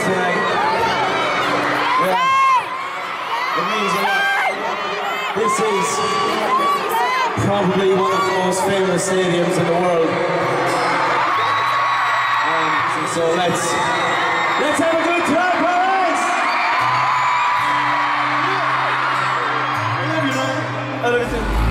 tonight. Yeah, it means a lot. This is probably one of the most famous stadiums in the world. So let's have a good time, boys! I love you, man. I love you too.